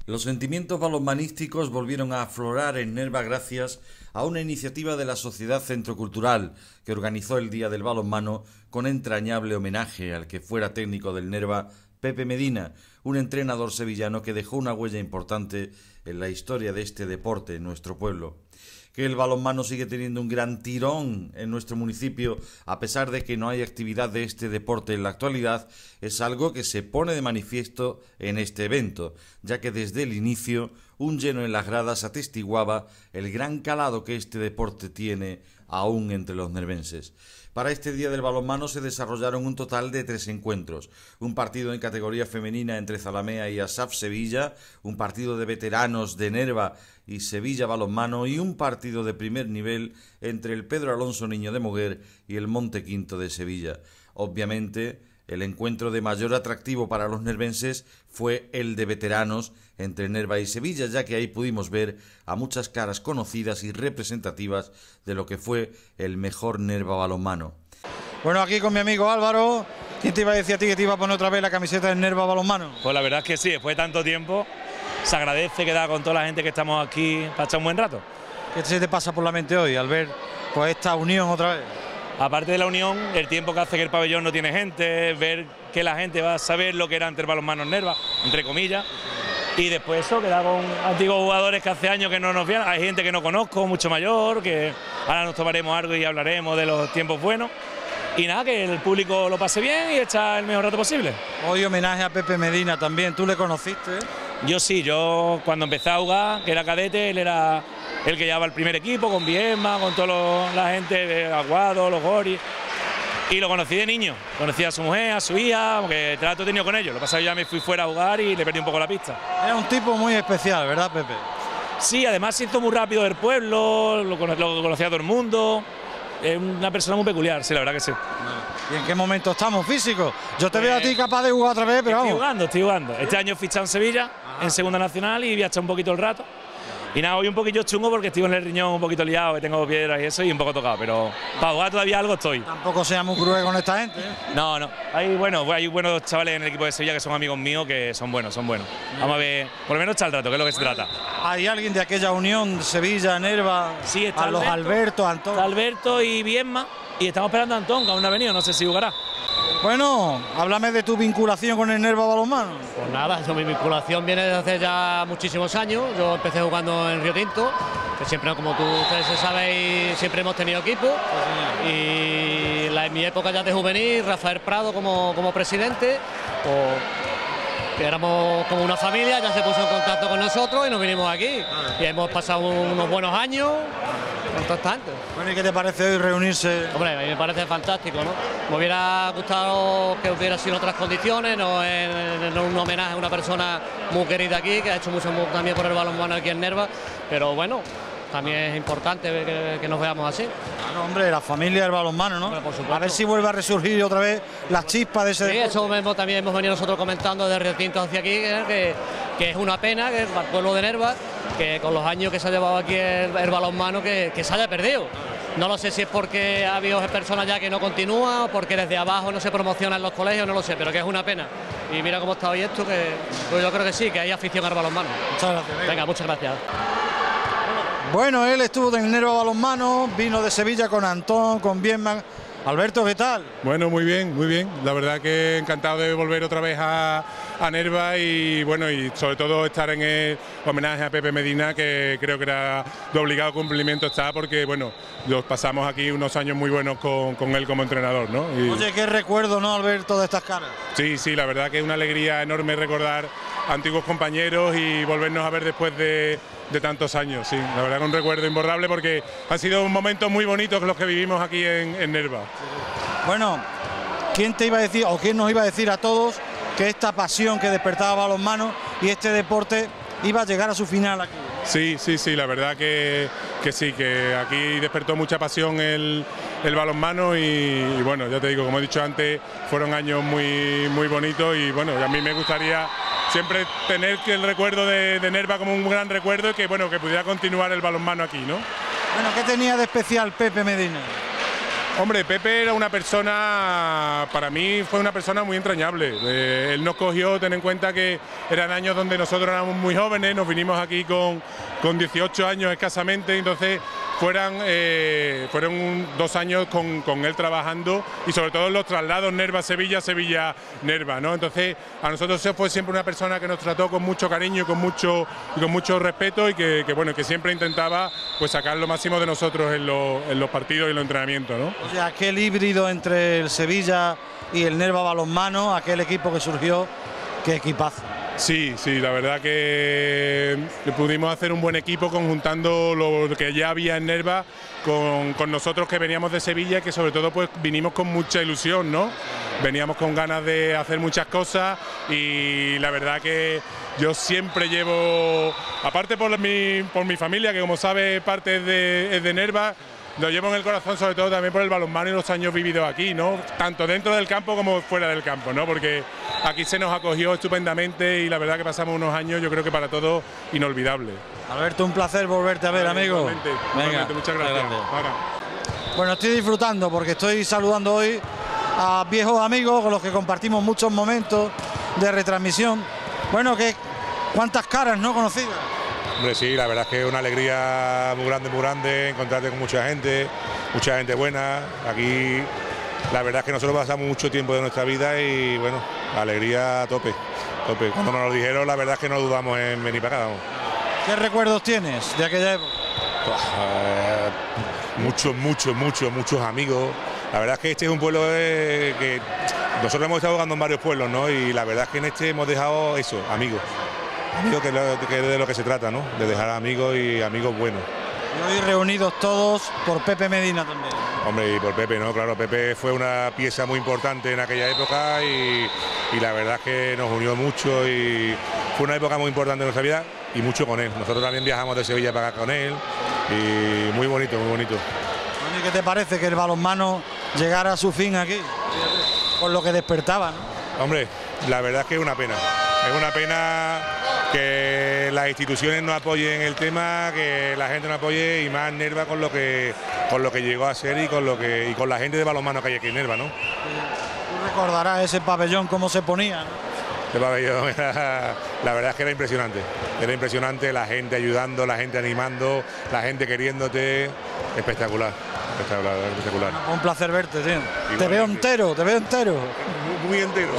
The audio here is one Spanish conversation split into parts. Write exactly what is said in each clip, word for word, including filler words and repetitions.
Los sentimientos balonmanísticos volvieron a aflorar en Nerva gracias a una iniciativa de la Sociedad Centro Cultural que organizó el Día del Balonmano con entrañable homenaje al que fuera técnico del Nerva, Pepe Medina, un entrenador sevillano que dejó una huella importante en la historia de este deporte en nuestro pueblo. Que el balonmano sigue teniendo un gran tirón en nuestro municipio, a pesar de que no hay actividad de este deporte en la actualidad, es algo que se pone de manifiesto en este evento, ya que desde el inicio un lleno en las gradas atestiguaba el gran calado que este deporte tiene aún entre los nervenses. Para este Día del Balonmano se desarrollaron un total de tres encuentros, un partido en categoría femenina entre Zalamea y Asaf Sevilla, un partido de veteranos de Nerva y Sevilla Balonmano y un partido de primer nivel entre el Pedro Alonso Niño de Moguer y el Monte Quinto de Sevilla. Obviamente, el encuentro de mayor atractivo para los nervenses fue el de veteranos entre Nerva y Sevilla, ya que ahí pudimos ver a muchas caras conocidas y representativas de lo que fue el mejor Nerva balonmano. Bueno, aquí con mi amigo Álvaro. ¿Quién te iba a decir a ti que te iba a poner otra vez la camiseta del Nerva balonmano? Pues la verdad es que sí, después de tanto tiempo se agradece quedar con toda la gente que estamos aquí para echar un buen rato. ¿Qué se te pasa por la mente hoy al ver pues esta unión otra vez? Aparte de la unión, el tiempo que hace que el pabellón no tiene gente, ver que la gente va a saber lo que era antes el balonmano en Nerva, entre comillas, y después eso, quedar con antiguos jugadores que hace años que no nos vean, hay gente que no conozco, mucho mayor, que ahora nos tomaremos algo y hablaremos de los tiempos buenos, y nada, que el público lo pase bien y echa el mejor rato posible. Hoy homenaje a Pepe Medina también, ¿tú le conociste? Yo sí, yo cuando empecé a jugar, que era cadete, él era el que llevaba el primer equipo, con Viesma, con toda la gente de Aguado, los Goris, y lo conocí de niño, conocí a su mujer, a su hija, porque trato he tenido con ellos, lo que pasa es que ya me fui fuera a jugar y le perdí un poco la pista. Era un tipo muy especial, ¿verdad, Pepe? Sí, además se hizo muy rápido del pueblo, lo, cono lo conocía todo el mundo, es una persona muy peculiar, sí, la verdad que sí. ¿Y en qué momento estamos físicos? Yo te pues, veo a ti capaz de jugar otra vez, pero estoy vamos. jugando, estoy jugando. Este año he fichado en Sevilla, Ajá. en Segunda Nacional, y voy a echar un poquito el rato. Y nada, hoy un poquillo chungo porque estoy en el riñón un poquito liado, que tengo piedras y eso, y un poco tocado, pero para jugar todavía algo estoy. Tampoco seas muy cruel con esta gente, ¿eh? No, no, hay, bueno, hay buenos chavales en el equipo de Sevilla que son amigos míos, que son buenos, son buenos. Vamos a ver, por lo menos echar el rato, que es lo que se trata. ¿Hay alguien de aquella unión, Sevilla, Nerva, sí, está a los Alberto, Alberto, Antón? Está Alberto y Viesma, y estamos esperando a Antón, que aún no ha venido, no sé si jugará. Bueno, háblame de tu vinculación con el Nerva balonmano. Pues nada, eso, mi vinculación viene desde hace ya muchísimos años. Yo empecé jugando en Río Tinto, que siempre, como tú, ustedes sabéis, siempre hemos tenido equipo. Y la, en mi época ya de juvenil, Rafael Prado como, como presidente, pues, éramos como una familia, ya se puso en contacto con nosotros y nos vinimos aquí. Y hemos pasado unos buenos años. Constante. Bueno, ¿y qué te parece hoy reunirse? Hombre, a mí me parece fantástico, ¿no? Me hubiera gustado que hubiera sido en otras condiciones, no en, en un homenaje a una persona muy querida aquí, que ha hecho mucho también por el balonmano aquí en Nerva, pero bueno, también es importante que, que nos veamos así. Claro, hombre, la familia del balonmano, ¿no? Hombre, por supuesto. A ver si vuelve a resurgir otra vez las chispas de ese Sí, deporte. eso mismo también hemos venido nosotros comentando desde Río Tinto hacia aquí, que, que es una pena que el pueblo de Nerva, que con los años que se ha llevado aquí el, el balonmano, que, que se haya perdido. No lo sé si es porque ha habido personas ya que no continúan, o porque desde abajo no se promociona en los colegios, no lo sé, pero que es una pena. Y mira cómo está hoy esto, que pues yo creo que sí, que hay afición al balonmano. Muchas gracias. Amigo. Venga, muchas gracias. Bueno, él estuvo en Nerva balonmano, vino de Sevilla con Antón, con Viesma. Alberto, ¿qué tal? Bueno, muy bien, muy bien. La verdad que encantado de volver otra vez a, a Nerva y bueno, y sobre todo estar en el homenaje a Pepe Medina, que creo que era de obligado cumplimiento está, porque bueno, los pasamos aquí unos años muy buenos con, con él como entrenador, ¿no? Y, Oye, qué recuerdo, ¿no, Alberto, de estas caras? Sí, sí, la verdad que es una alegría enorme recordar a antiguos compañeros y volvernos a ver después de, de tantos años, sí. La verdad que un recuerdo imborrable porque han sido momentos muy bonitos los que vivimos aquí en, en Nerva. Bueno, ¿quién te iba a decir o quién nos iba a decir a todos que esta pasión que despertaba balonmano y este deporte iba a llegar a su final aquí? Sí, sí, sí, la verdad que, que sí, que aquí despertó mucha pasión el, el balonmano y, y bueno, ya te digo, como he dicho antes, fueron años muy, muy bonitos y bueno, a mí me gustaría siempre tener que el recuerdo de, de Nerva como un gran recuerdo y que bueno, que pudiera continuar el balonmano aquí, ¿no? Bueno, ¿qué tenía de especial Pepe Medina? Hombre, Pepe era una persona, para mí fue una persona muy entrañable. Eh, él nos cogió, ten en cuenta que eran años donde nosotros éramos muy jóvenes, nos vinimos aquí con, con dieciocho años escasamente, entonces fueran, eh, fueron un, dos años con, con él trabajando y sobre todo en los traslados Nerva-Sevilla, Sevilla-Nerva, ¿no? Entonces a nosotros fue siempre una persona que nos trató con mucho cariño y con mucho, y con mucho respeto y que, que, bueno, que siempre intentaba pues sacar lo máximo de nosotros en, lo, en los partidos y en los entrenamientos, ¿no? O sea, aquel híbrido entre el Sevilla y el Nerva Balonmano, aquel equipo que surgió, qué equipazo. Sí, sí, la verdad que pudimos hacer un buen equipo conjuntando lo que ya había en Nerva con, con nosotros que veníamos de Sevilla y que sobre todo pues vinimos con mucha ilusión, ¿no? Veníamos con ganas de hacer muchas cosas y la verdad que yo siempre llevo, aparte por mi, por mi familia, que como sabe parte es de, es de Nerva, lo llevo en el corazón sobre todo también por el balonmano y los años vividos aquí, ¿no? Tanto dentro del campo como fuera del campo, ¿no? Porque aquí se nos acogió estupendamente y la verdad que pasamos unos años, yo creo que para todos, inolvidables. Alberto, un placer volverte a ver, vale, amigo. Igualmente, Venga, igualmente, muchas gracias. Ahora. Bueno, estoy disfrutando porque estoy saludando hoy a viejos amigos con los que compartimos muchos momentos de retransmisión. Bueno, que cuántas caras no conocidas. Hombre, sí, la verdad es que es una alegría muy grande, muy grande, encontrarte con mucha gente, mucha gente buena. Aquí la verdad es que nosotros pasamos mucho tiempo de nuestra vida y bueno, alegría a tope, tope. Cuando nos lo dijeron, la verdad es que no dudamos en venir para acá. Vamos. ¿Qué recuerdos tienes de aquella época? Eh, muchos, muchos, muchos, muchos amigos. La verdad es que este es un pueblo eh, que nosotros hemos estado jugando en varios pueblos, ¿no? Y la verdad es que en este hemos dejado eso, amigos. Amigos, que es, lo, que es de lo que se trata, ¿no? De dejar amigos y amigos buenos. Y hoy reunidos todos por Pepe Medina también. Hombre, y por Pepe, ¿no? Claro, Pepe fue una pieza muy importante en aquella época y, y la verdad es que nos unió mucho y fue una época muy importante en nuestra vida y mucho con él. Nosotros también viajamos de Sevilla para acá con él y muy bonito, muy bonito. ¿Y qué te parece que el balonmano llegara a su fin aquí? Por lo que despertaba, ¿no? Hombre, la verdad es que es una pena. Es una pena que las instituciones no apoyen el tema, que la gente no apoye y más Nerva con lo que con lo que llegó a ser y con lo que y con la gente de balonmano que hay aquí en Nerva, ¿no? Tú recordarás ese pabellón cómo se ponía, ¿no? Ese pabellón era, la verdad es que era impresionante. Era impresionante, la gente ayudando, la gente animando, la gente queriéndote. Espectacular, espectacular, espectacular. Bueno, un placer verte, tío. Igual, te veo entero, te veo entero. Muy, muy entero.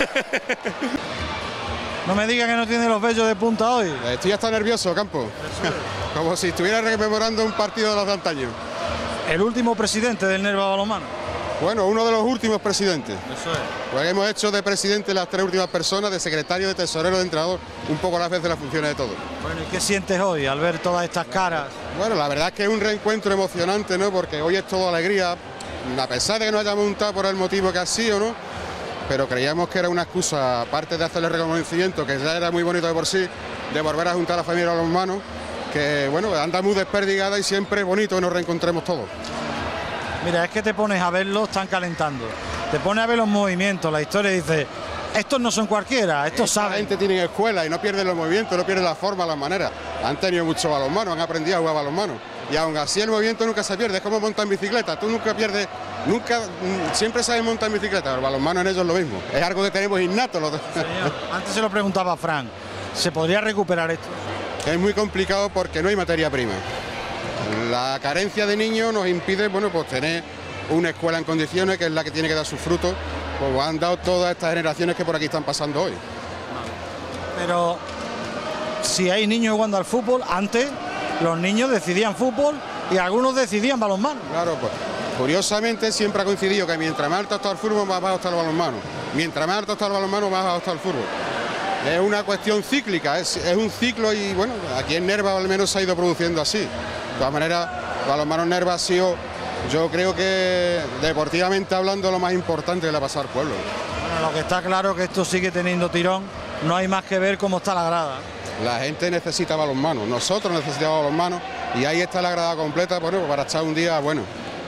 No me digas que no tiene los vellos de punta hoy. Estoy hasta nervioso, Campo. Como si estuviera rememorando un partido de los de antaño. El último presidente del Nerva Balonmano. Bueno, uno de los últimos presidentes. Eso es. Pues hemos hecho de presidente las tres últimas personas, de secretario, de tesorero, de entrenador, un poco a la vez de las funciones de todo. Bueno, ¿y qué sientes hoy al ver todas estas caras? Bueno, la verdad es que es un reencuentro emocionante, ¿no? Porque hoy es todo alegría, a pesar de que nos hayamos juntado por el motivo que ha sido, ¿no? Pero creíamos que era una excusa, aparte de hacerle reconocimiento, que ya era muy bonito de por sí, de volver a juntar a la familia a los manos, que bueno, anda muy desperdigada y siempre es bonito que nos reencontremos todos. Mira, es que te pones a verlos, están calentando, te pones a ver los movimientos, la historia y dices, estos no son cualquiera, estos Esta saben. gente tiene escuela y no pierden los movimientos, no pierden la forma, las maneras. Han tenido mucho balonmano, han aprendido a jugar balonmano. Y aún así el movimiento nunca se pierde, es como montar en bicicleta, tú nunca pierdes, nunca, siempre sabes montar en bicicleta, el balonmano en ellos es lo mismo, es algo que tenemos innato. Los Antes se lo preguntaba a Fran, ¿se podría recuperar esto? Es muy complicado porque no hay materia prima. La carencia de niños nos impide, bueno, pues tener una escuela en condiciones, que es la que tiene que dar sus frutos, como han dado todas estas generaciones que por aquí están pasando hoy. Pero si hay niños jugando al fútbol, antes los niños decidían fútbol y algunos decidían balonmano. Claro, pues curiosamente siempre ha coincidido que mientras más alto está el fútbol, más bajo está el balonmano. Mientras más alto está el balonmano, más bajo está el fútbol. Es una cuestión cíclica, es, es un ciclo y bueno, aquí en Nerva al menos se ha ido produciendo así. De todas maneras, balonmano Nerva ha sido, yo creo que deportivamente hablando, lo más importante que le ha pasado al pueblo. Bueno, lo que está claro es que esto sigue teniendo tirón, no hay más que ver cómo está la grada. La gente necesita balonmano, nosotros necesitamos balonmano y ahí está la grada completa, bueno, para echar un día bueno.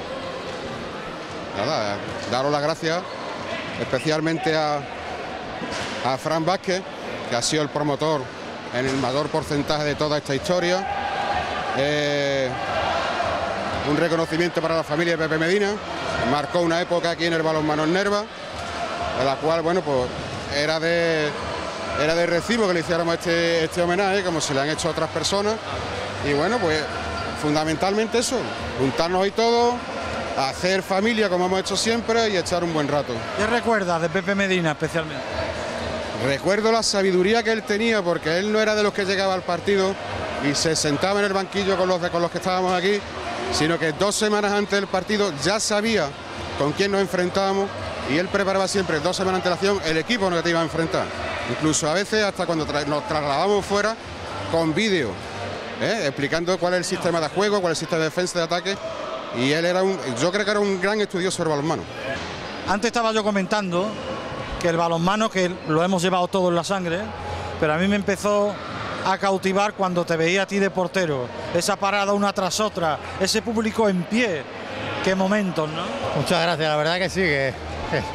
Nada, daros las gracias especialmente a, a Fran Vázquez, que ha sido el promotor en el mayor porcentaje de toda esta historia. Eh, un reconocimiento para la familia de Pepe Medina, marcó una época aquí en el balonmano en Nerva, en la cual, bueno, pues era de, era de recibo que le hiciéramos este, este homenaje, como se le han hecho a otras personas. Y bueno, pues fundamentalmente eso, juntarnos hoy todos, hacer familia como hemos hecho siempre y echar un buen rato. ¿Qué recuerdas de Pepe Medina especialmente? Recuerdo la sabiduría que él tenía, porque él no era de los que llegaba al partido y se sentaba en el banquillo con los, de, con los que estábamos aquí, sino que dos semanas antes del partido ya sabía con quién nos enfrentábamos y él preparaba siempre dos semanas de antelación el equipo en el que te iba a enfrentar. Incluso a veces hasta cuando tra nos trasladábamos fuera con vídeo, ¿eh? explicando cuál es el sistema de juego, cuál es el sistema de defensa, de ataque. Y él era un, yo creo que era un gran estudioso del balonmano. Antes estaba yo comentando que el balonmano, que lo hemos llevado todo en la sangre, pero a mí me empezó a cautivar cuando te veía a ti de portero, esa parada una tras otra, ese público en pie, qué momentos, ¿no? Muchas gracias, la verdad que sí, que, que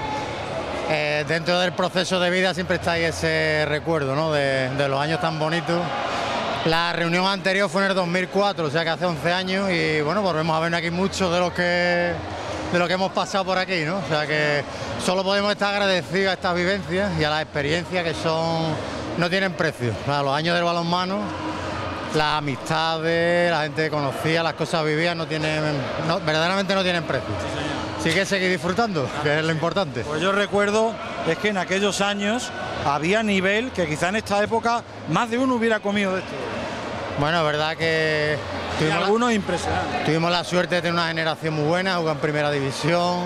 eh, dentro del proceso de vida siempre está ahí ese recuerdo, ¿no? de, de los años tan bonitos. La reunión anterior fue en el dos mil cuatro, o sea que hace once años, y bueno, volvemos a ver aquí muchos de los que de lo que hemos pasado por aquí, ¿no? O sea que solo podemos estar agradecidos a estas vivencias y a las experiencias que son, no tienen precio. O sea, los años del balonmano, las amistades, la gente que conocía, las cosas vividas no tienen, no, verdaderamente no tienen precio. Así que seguir disfrutando, que es lo importante. Pues yo recuerdo, es que en aquellos años había nivel que quizá en esta época más de uno hubiera comido de esto. Bueno, es verdad que tuvimos algunos impresionantes. Tuvimos la suerte de tener una generación muy buena, jugar en primera división.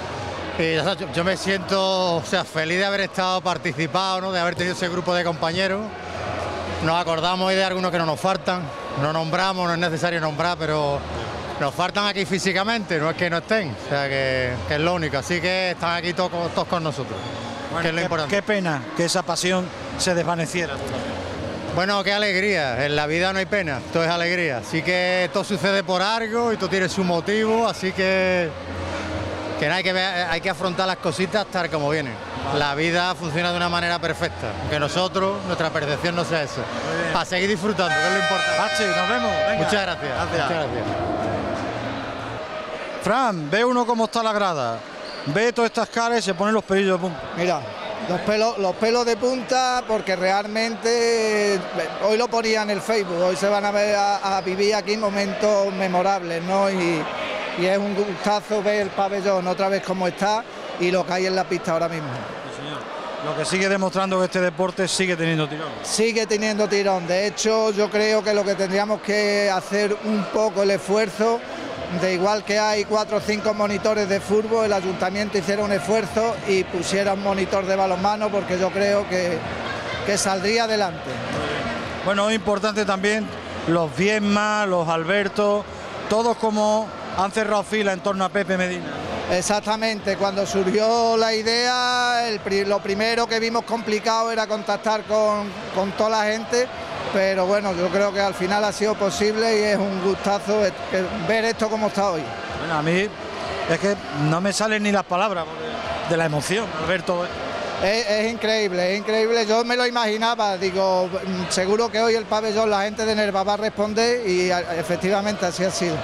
Y o sea, yo, yo me siento, o sea, feliz de haber estado participado, ¿no? De haber tenido ese grupo de compañeros. Nos acordamos hoy de algunos que no nos faltan, no nombramos, no es necesario nombrar, pero nos faltan aquí físicamente, no es que no estén, o sea que, que es lo único. Así que están aquí todos, todos con nosotros, bueno, que es lo qué, importante. Qué pena que esa pasión se desvaneciera. Bueno, qué alegría, en la vida no hay pena, todo es alegría, así que todo sucede por algo y todo tiene su motivo, así que, que hay, que ver, hay que afrontar las cositas tal como vienen. La vida funciona de una manera perfecta, que nosotros, nuestra percepción no sea eso. Para seguir disfrutando, que es lo importante. Pachi, nos vemos. Venga. Muchas gracias. Gracias. Muchas gracias. Fran, ve uno cómo está la grada, ve todas estas caras y se ponen los pelillos de punta. Mira. Los pelos, los pelos de punta, porque realmente hoy lo ponía en el Facebook, hoy se van a ver a, a vivir aquí momentos memorables, ¿no? Y, y es un gustazo ver el pabellón otra vez como está y lo que hay en la pista ahora mismo. Sí, señor. Lo que sigue demostrando que este deporte sigue teniendo tirón. Sigue teniendo tirón, de hecho yo creo que lo que tendríamos que hacer un poco el esfuerzo, de igual que hay cuatro o cinco monitores de fútbol, el ayuntamiento hiciera un esfuerzo y pusiera un monitor de balonmano, porque yo creo que, que saldría adelante. Bueno, es importante también los Viesma, los Alberto, todos como han cerrado fila en torno a Pepe Medina. Exactamente, cuando surgió la idea, el, lo primero que vimos complicado era contactar con, con toda la gente, pero bueno, yo creo que al final ha sido posible y es un gustazo ver esto como está hoy. Bueno, a mí es que no me salen ni las palabras de la emoción al ver todo esto. Es, es increíble, es increíble, yo me lo imaginaba, digo, seguro que hoy el pabellón, la gente de Nerva va a responder y efectivamente así ha sido.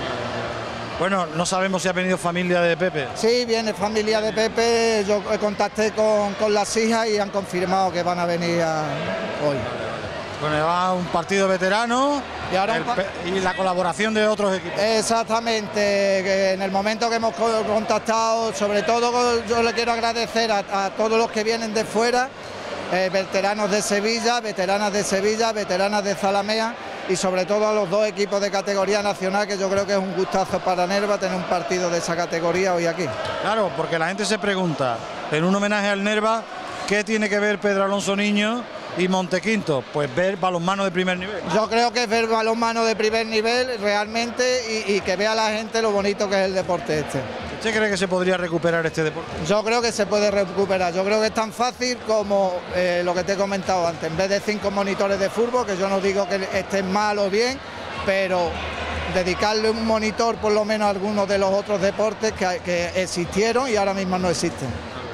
Bueno, no sabemos si ha venido familia de Pepe. Sí, viene familia de Pepe, yo contacté con, con las hijas y han confirmado que van a venir a, hoy. Bueno, va un partido veterano y, ahora el, y la colaboración de otros equipos. Exactamente, que en el momento que hemos contactado, sobre todo yo le quiero agradecer a, a todos los que vienen de fuera, eh, veteranos de Sevilla, veteranas de Sevilla, veteranas de Zalamea y sobre todo a los dos equipos de categoría nacional, que yo creo que es un gustazo para Nerva tener un partido de esa categoría hoy aquí. Claro, porque la gente se pregunta, en un homenaje al Nerva, ¿qué tiene que ver Pedro Alonso Niño y Montequinto? Pues ver balonmano de primer nivel. Yo creo que es ver balonmano de primer nivel realmente y, y que vea la gente lo bonito que es el deporte este. ¿Usted cree que se podría recuperar este deporte? Yo creo que se puede recuperar, yo creo que es tan fácil como eh, lo que te he comentado antes, en vez de cinco monitores de fútbol, que yo no digo que estén mal o bien, pero dedicarle un monitor por lo menos a algunos de los otros deportes que, que existieron y ahora mismo no existen.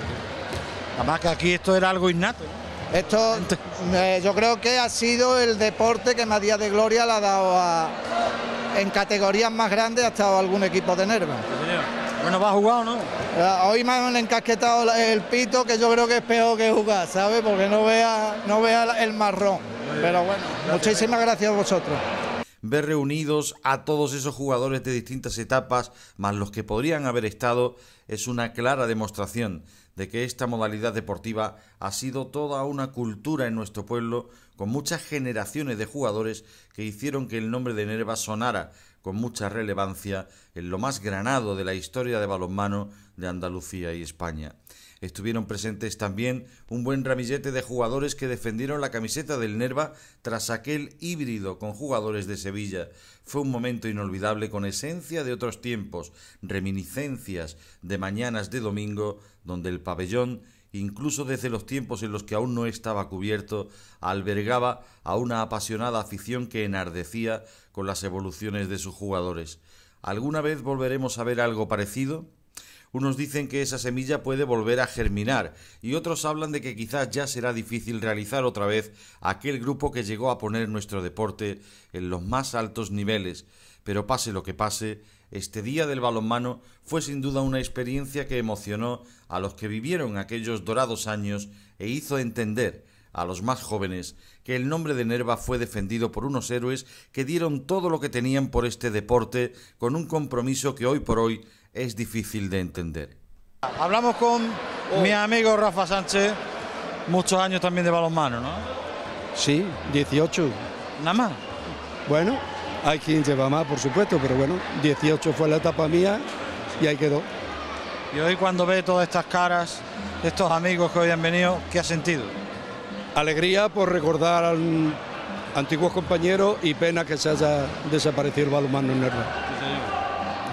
Además que aquí esto era algo innato, ¿no? Esto eh, yo creo que ha sido el deporte que más día de gloria le ha dado a, en categorías más grandes, ha estado algún equipo de Nerva. Sí, Bueno, ¿va a jugar o no? Hoy me han encasquetado el pito, que yo creo que es peor que jugar, ¿sabes? Porque no vea, no vea el marrón. Pero bueno, muchísimas gracias a vosotros. Ver reunidos a todos esos jugadores de distintas etapas, más los que podrían haber estado, es una clara demostración de que esta modalidad deportiva ha sido toda una cultura en nuestro pueblo, con muchas generaciones de jugadores que hicieron que el nombre de Nerva sonara con mucha relevancia en lo más granado de la historia de balonmano de Andalucía y España. Estuvieron presentes también un buen ramillete de jugadores que defendieron la camiseta del Nerva tras aquel híbrido con jugadores de Sevilla. Fue un momento inolvidable con esencia de otros tiempos, reminiscencias de mañanas de domingo, donde el pabellón, incluso desde los tiempos en los que aún no estaba cubierto, albergaba a una apasionada afición que enardecía con las evoluciones de sus jugadores. ¿Alguna vez volveremos a ver algo parecido? Unos dicen que esa semilla puede volver a germinar y otros hablan de que quizás ya será difícil realizar otra vez aquel grupo que llegó a poner nuestro deporte en los más altos niveles. Pero pase lo que pase, este Día del Balonmano fue sin duda una experiencia que emocionó a los que vivieron aquellos dorados años e hizo entender a los más jóvenes que el nombre de Nerva fue defendido por unos héroes que dieron todo lo que tenían por este deporte con un compromiso que hoy por hoy es difícil de entender. Hablamos con oh. mi amigo Rafa Sánchez, muchos años también de balonmano, ¿no? Sí, dieciocho. ¿Nada más? Bueno, hay quien lleva más, por supuesto, pero bueno, dieciocho fue la etapa mía y ahí quedó. Y hoy cuando ve todas estas caras, estos amigos que hoy han venido, ¿qué ha sentido? Alegría por recordar a antiguos compañeros y pena que se haya desaparecido el balonmano en Nerva. Sí, señor.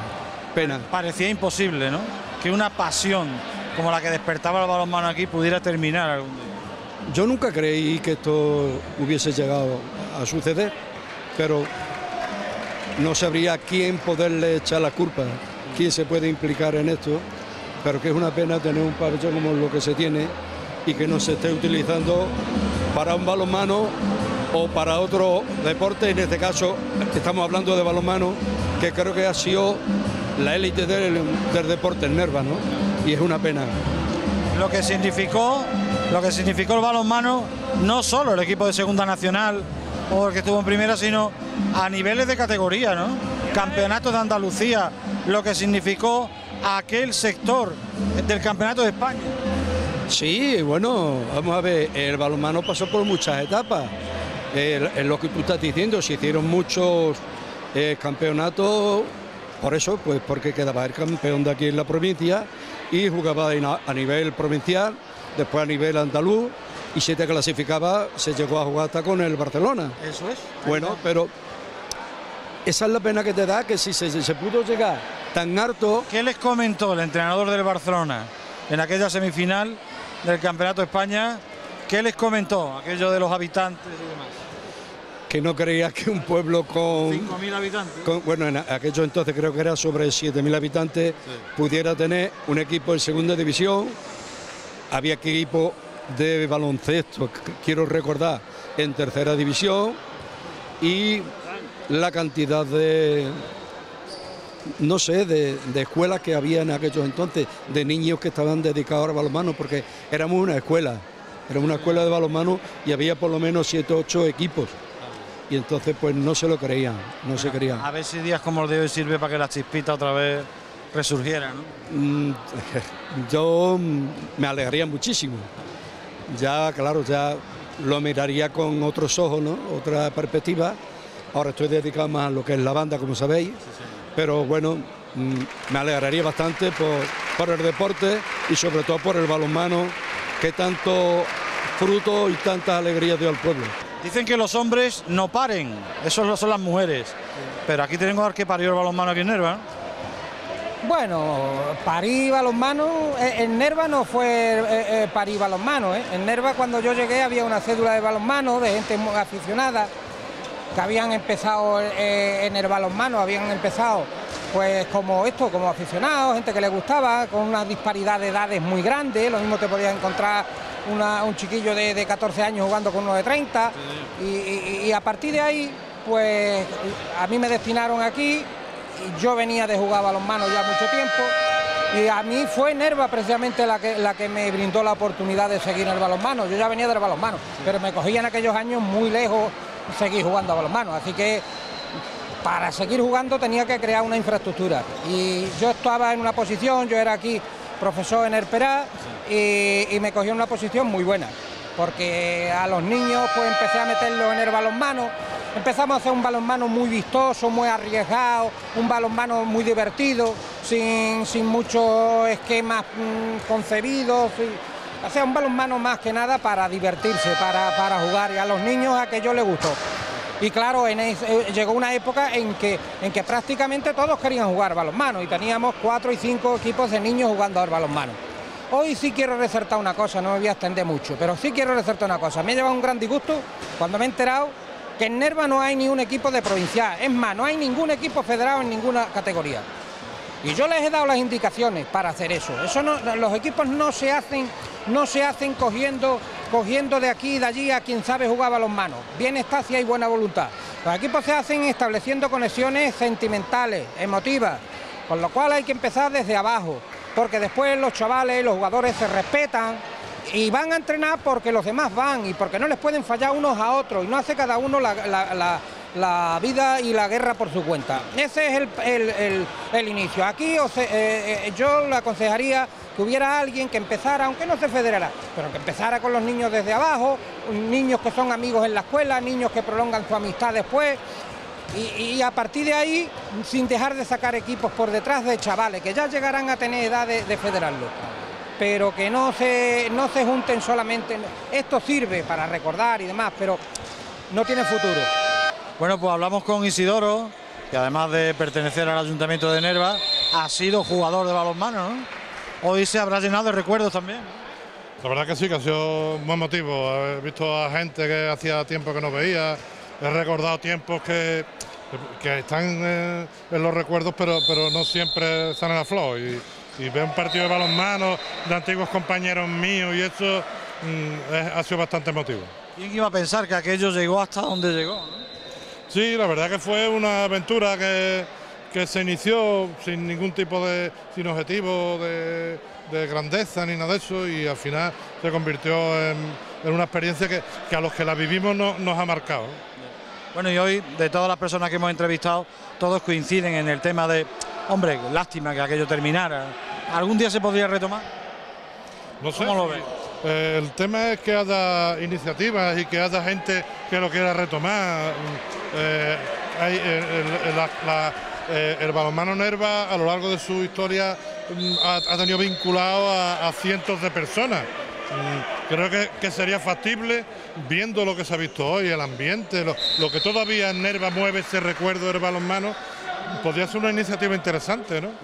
Pena. Parecía imposible, ¿no? Que una pasión como la que despertaba el balonmano aquí pudiera terminar algún día. Yo nunca creí que esto hubiese llegado a suceder, pero no sabría quién poderle echar la culpa, quién se puede implicar en esto, pero que es una pena tener un pabellón como lo que se tiene y que no se esté utilizando para un balonmano o para otro deporte. En este caso estamos hablando de balonmano, que creo que ha sido la élite del, del deporte en Nerva, ¿no? Y es una pena. Lo que significó, lo que significó el balonmano, no solo el equipo de Segunda Nacional o el que estuvo en Primera, sino a niveles de categoría, ¿no? Campeonatos de Andalucía, lo que significó aquel sector del Campeonato de España. Sí, bueno, vamos a ver, el balonmano pasó por muchas etapas. Eh, en lo que tú estás diciendo, se hicieron muchos eh, campeonatos. Por eso, pues porque quedaba el campeón de aquí en la provincia y jugaba a nivel provincial, después a nivel andaluz, y si te clasificaba se llegó a jugar hasta con el Barcelona. Eso es. Bueno, pero esa es la pena que te da, que si se, se pudo llegar tan harto. ¿Qué les comentó el entrenador del Barcelona en aquella semifinal del Campeonato de España? ¿Qué les comentó aquello de los habitantes y demás? Que no creía que un pueblo con cinco mil habitantes, con, bueno, en aquello entonces creo que era sobre siete mil habitantes, sí, pudiera tener un equipo en segunda división. Había equipo de baloncesto, quiero recordar, en tercera división, y la cantidad de, no sé, de, de escuelas que había en aquellos entonces, de niños que estaban dedicados al balonmano, porque éramos una escuela, era una escuela de balonmano y había por lo menos siete o ocho equipos. Y entonces pues no se lo creían, no bueno, se creían. A ver si días como el de hoy sirve para que la chispita otra vez resurgiera, ¿no? Mm, yo me alegraría muchísimo. Ya, claro, ya lo miraría con otros ojos, ¿no? Otra perspectiva. Ahora estoy dedicado más a lo que es la banda, como sabéis. Sí, sí. Pero bueno, mm, me alegraría bastante por, por el deporte y sobre todo por el balonmano, que tanto fruto y tantas alegrías dio al pueblo. Dicen que los hombres no paren, eso son las mujeres. Pero aquí tenemos que parió el balonmano aquí en Nerva, ¿no? Bueno, parí balonmano, en Nerva no fue eh, eh, parí balonmano, ¿eh? En Nerva cuando yo llegué había una cédula de balonmano de gente muy aficionada que habían empezado eh, en el balonmano, habían empezado pues como esto, como aficionados, gente que les gustaba, con una disparidad de edades muy grande. Lo mismo te podías encontrar una, un chiquillo de, de catorce años jugando con uno de treinta, sí. y, y, y a partir de ahí pues a mí me destinaron aquí. Yo venía de jugar balonmano ya mucho tiempo Y a mí fue Nerva precisamente la que, la que me brindó la oportunidad de seguir en el balonmano. Yo ya venía del balonmano, pero me cogía en aquellos años muy lejos seguir jugando a balonmano. Así que para seguir jugando tenía que crear una infraestructura. Y yo estaba en una posición, yo era aquí profesor en Herperá y, y me cogió en una posición muy buena. Porque a los niños pues empecé a meterlos en el balonmano. Empezamos a hacer un balonmano muy vistoso, muy arriesgado, un balonmano muy divertido, sin, sin muchos esquemas mmm, concebidos. Y, o sea, un balonmano más que nada para divertirse, para, para jugar, y a los niños aquello les gustó. Y claro, en es, eh, llegó una época en que, en que prácticamente todos querían jugar balonmano y teníamos cuatro y cinco equipos de niños jugando al balonmano. Hoy sí quiero resaltar una cosa, no me voy a extender mucho, pero sí quiero resaltar una cosa. Me ha llevado un gran disgusto cuando me he enterado que en Nerva no hay ni un equipo de provincial, es más, no hay ningún equipo federado en ninguna categoría. Y yo les he dado las indicaciones para hacer eso. Eso no, los equipos no se hacen, no se hacen cogiendo, cogiendo de aquí y de allí a quien sabe jugar balonmano. Bien está si hay buena voluntad. Los equipos se hacen estableciendo conexiones sentimentales, emotivas, con lo cual hay que empezar desde abajo, porque después los chavales, los jugadores se respetan y van a entrenar porque los demás van y porque no les pueden fallar unos a otros y no hace cada uno la, la, la, la vida y la guerra por su cuenta. Ese es el, el, el, el inicio. Aquí os, eh, eh, yo le aconsejaría que hubiera alguien que empezara, aunque no se federara, pero que empezara con los niños desde abajo, niños que son amigos en la escuela, niños que prolongan su amistad después. Y, y a partir de ahí, sin dejar de sacar equipos por detrás de chavales que ya llegarán a tener edad de, de federarlo, pero que no se, no se junten solamente. Esto sirve para recordar y demás, pero no tiene futuro. Bueno, pues hablamos con Isidoro, que además de pertenecer al Ayuntamiento de Nerva, ha sido jugador de balonmano, ¿no? Hoy se habrá llenado de recuerdos también. La verdad que sí, que ha sido muy emotivo. He visto a gente que hacía tiempo que no veía, he recordado tiempos que, que están en, en los recuerdos, pero, pero no siempre están en la flor. Y, y veo un partido de balonmano de antiguos compañeros míos y eso mmm, es, ha sido bastante emotivo. ¿Quién iba a pensar que aquello llegó hasta donde llegó, ¿no? Sí, la verdad que fue una aventura que, que se inició sin ningún tipo de, sin objetivo de, de grandeza ni nada de eso, y al final se convirtió en, en una experiencia que, que a los que la vivimos no, nos ha marcado. Bueno, y hoy, de todas las personas que hemos entrevistado, todos coinciden en el tema de, hombre, lástima que aquello terminara. ¿Algún día se podría retomar? No sé. ¿Cómo lo ves? Eh, el tema es que haya iniciativas y que haya gente que lo quiera retomar. Eh, hay, el, el, la, la, eh, el balonmano Nerva a lo largo de su historia ha, ha tenido vinculado a, a cientos de personas. Creo que, que sería factible, viendo lo que se ha visto hoy, el ambiente, lo, lo que todavía en Nerva mueve ese recuerdo del balonmano, podría ser una iniciativa interesante, ¿no?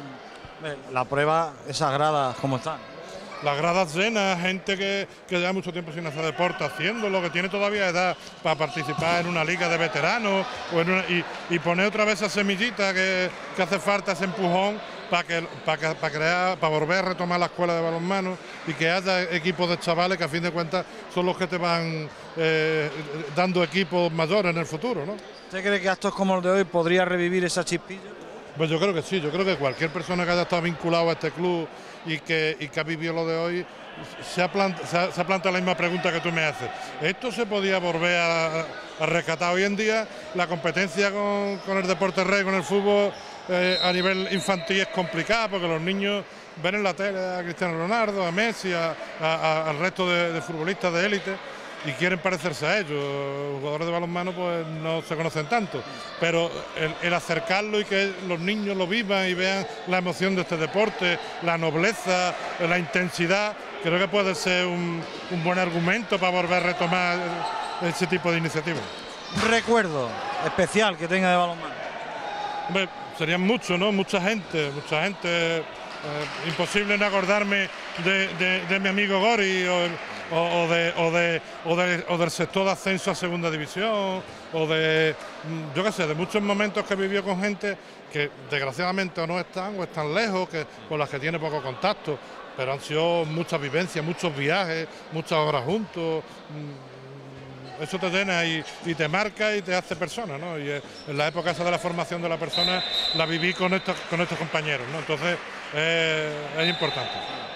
La prueba, esas gradas, ¿cómo están? Las gradas llenas, gente que, que lleva mucho tiempo sin hacer deporte haciéndolo, que tiene todavía edad para participar en una liga de veteranos o en una, y, y poner otra vez esa semillita que, que hace falta, ese empujón para que, para que, para crear, para volver a retomar la escuela de balonmano y que haya equipos de chavales que a fin de cuentas son los que te van eh, dando equipos mayores en el futuro, ¿no? ¿Usted cree que actos como los de hoy podría revivir esa chispilla? Pues yo creo que sí, yo creo que cualquier persona que haya estado vinculado a este club y que, y que ha vivido lo de hoy, se ha, plant, se, ha, se ha planteado la misma pregunta que tú me haces. ¿Esto se podía volver a, a rescatar hoy en día? La competencia con, con el deporte rey, con el fútbol eh, a nivel infantil es complicada porque los niños ven en la tele a Cristiano Ronaldo, a Messi, a, a, a, al resto de, de futbolistas de élite y quieren parecerse a ellos. Los jugadores de balonmano pues no se conocen tanto, pero el, el acercarlo y que los niños lo vivan y vean la emoción de este deporte, la nobleza, la intensidad, creo que puede ser un, un buen argumento para volver a retomar ese tipo de iniciativas. Un recuerdo especial que tenga de balonmano. Hombre, serían muchos, ¿no? Mucha gente, mucha gente. Eh, imposible no acordarme de, de, de mi amigo Gori o, o, o, de, o, de, o, de, o del sector de ascenso a segunda división o de, yo qué sé, de muchos momentos que vivió con gente que desgraciadamente o no están o están lejos, que, con las que tiene poco contacto, pero han sido muchas vivencias, muchos viajes, muchas horas juntos. eso te llena y, y te marca y te hace persona, ¿no? Y eh, en la época esa de la formación de la persona la viví con estos, con estos compañeros, ¿no? Entonces eh, es importante.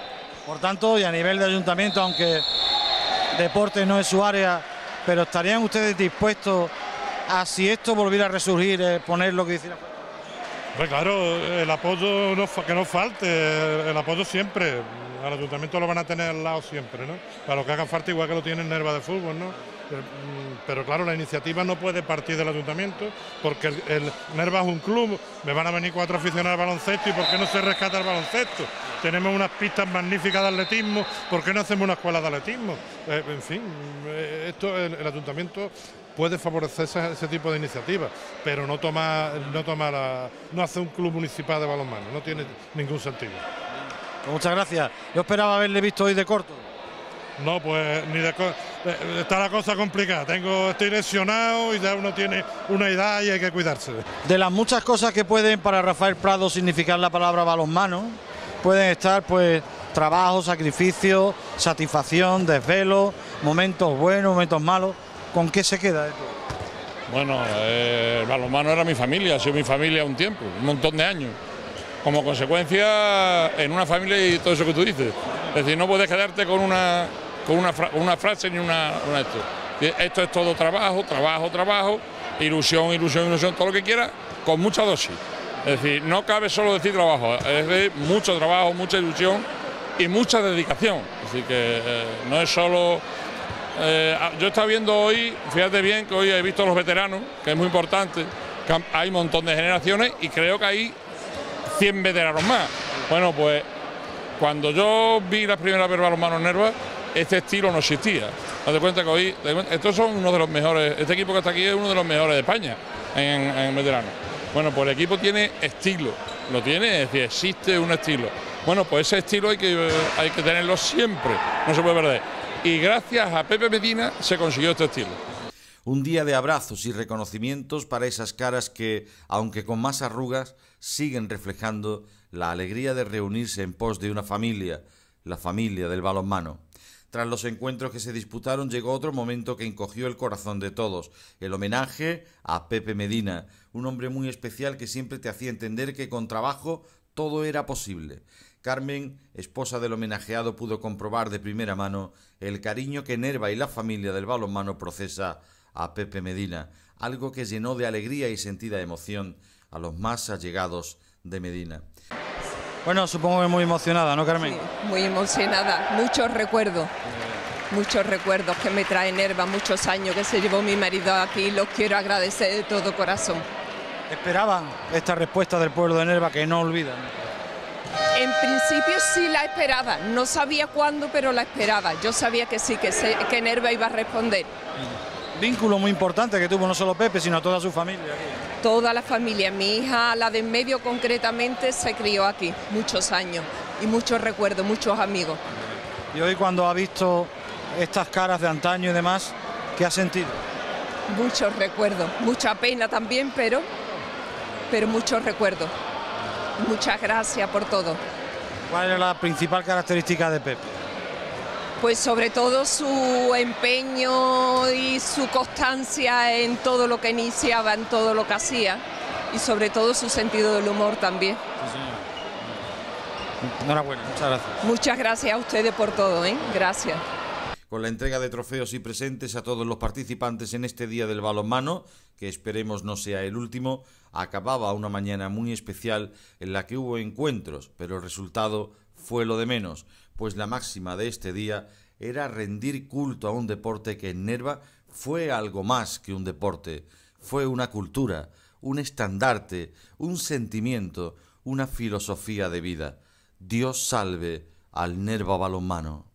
Por tanto, y a nivel de ayuntamiento, aunque deporte no es su área, pero ¿estarían ustedes dispuestos a, si esto volviera a resurgir, eh, poner lo que hiciera? Pues claro, el apoyo no, que no falte, el apoyo siempre, al ayuntamiento lo van a tener al lado siempre, ¿no? Para lo que haga falta, igual que lo tiene Nerva de fútbol, ¿no? Pero claro, la iniciativa no puede partir del ayuntamiento, porque el, el Nerva es un club, me van a venir cuatro aficionados al baloncesto, ¿y por qué no se rescata el baloncesto? Tenemos unas pistas magníficas de atletismo, ¿por qué no hacemos una escuela de atletismo? Eh, en fin, esto el, el ayuntamiento puede favorecer ese, ese tipo de iniciativas, pero no toma, no toma la, no hace un club municipal de balonmano, no tiene ningún sentido. Pues muchas gracias. Yo esperaba haberle visto hoy de corto. No, pues ni de está la cosa complicada. Tengo, estoy lesionado y ya uno tiene una edad y hay que cuidarse. De las muchas cosas que pueden para Rafael Prado significar la palabra balonmano, pueden estar pues trabajo, sacrificio, satisfacción, desvelo, momentos buenos, momentos malos. ¿Con qué se queda esto? Bueno, eh, el balonmano era mi familia, ha sido mi familia un tiempo, un montón de años. Como consecuencia, en una familia y todo eso que tú dices. Es decir, no puedes quedarte con una, con una, fra una frase ni una, una esto. Esto es todo trabajo, trabajo, trabajo, ilusión, ilusión, ilusión, todo lo que quieras, con mucha dosis. Es decir, no cabe solo decir trabajo, es decir, mucho trabajo, mucha ilusión y mucha dedicación. Es decir, que eh, no es solo... Eh, yo estaba viendo hoy, fíjate bien que hoy he visto a los veteranos, que es muy importante, que hay un montón de generaciones y creo que hay cien veteranos más. Bueno, pues cuando yo vi la primera vez balonmano Nerva, este estilo no existía. Date cuenta que hoy, estos son uno de los mejores, este equipo que está aquí es uno de los mejores de España en, en veteranos. Bueno, pues el equipo tiene estilo, lo tiene, es decir, existe un estilo. Bueno, pues ese estilo hay que, hay que tenerlo siempre, no se puede perder. Y gracias a Pepe Medina se consiguió este estilo. Un día de abrazos y reconocimientos para esas caras que, aunque con más arrugas, siguen reflejando la alegría de reunirse en pos de una familia, la familia del balonmano. Tras los encuentros que se disputaron, llegó otro momento que encogió el corazón de todos, el homenaje a Pepe Medina, un hombre muy especial que siempre te hacía entender que con trabajo todo era posible. Carmen, esposa del homenajeado, pudo comprobar de primera mano el cariño que Nerva y la familia del balonmano procesa a Pepe Medina, algo que llenó de alegría y sentida emoción a los más allegados de Medina. Bueno, supongo que muy emocionada, ¿no, Carmen? Sí, muy emocionada, muchos recuerdos, muchos recuerdos que me trae Nerva, muchos años que se llevó mi marido aquí, los quiero agradecer de todo corazón. ¿Esperaban esta respuesta del pueblo de Nerva que no olvidan? En principio sí la esperaba, no sabía cuándo, pero la esperaba. Yo sabía que sí, que, se, que Nerva iba a responder. Vínculo muy importante que tuvo no solo Pepe, sino toda su familia. Toda la familia, mi hija, la de en medio concretamente, se crió aquí muchos años y muchos recuerdos, muchos amigos. Y hoy cuando ha visto estas caras de antaño y demás, ¿qué ha sentido? Muchos recuerdos, mucha pena también, pero, pero muchos recuerdos. Muchas gracias por todo. ¿Cuál es la principal característica de Pepe? Pues sobre todo su empeño y su constancia en todo lo que iniciaba, en todo lo que hacía, y sobre todo su sentido del humor también. Sí, señor. Enhorabuena, muchas gracias. Muchas gracias a ustedes por todo, ¿eh? Gracias. Con la entrega de trofeos y presentes a todos los participantes en este Día del Balonmano, que esperemos no sea el último, acababa una mañana muy especial en la que hubo encuentros, pero el resultado fue lo de menos, pues la máxima de este día era rendir culto a un deporte que en Nerva fue algo más que un deporte, fue una cultura, un estandarte, un sentimiento, una filosofía de vida. Dios salve al Nerva balonmano.